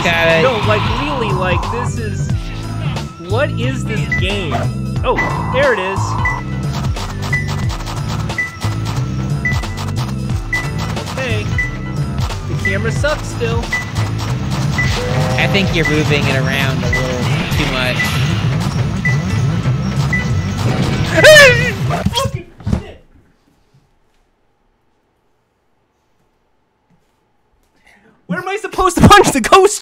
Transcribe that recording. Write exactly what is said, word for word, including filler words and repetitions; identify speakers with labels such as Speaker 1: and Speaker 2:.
Speaker 1: gotta...
Speaker 2: No, like, really, like, this is... What is this game? Oh, there it is. Okay. The camera sucks still.
Speaker 1: I think you're moving it around a little too much.
Speaker 2: Fucking shit. Where am I supposed to punch the ghost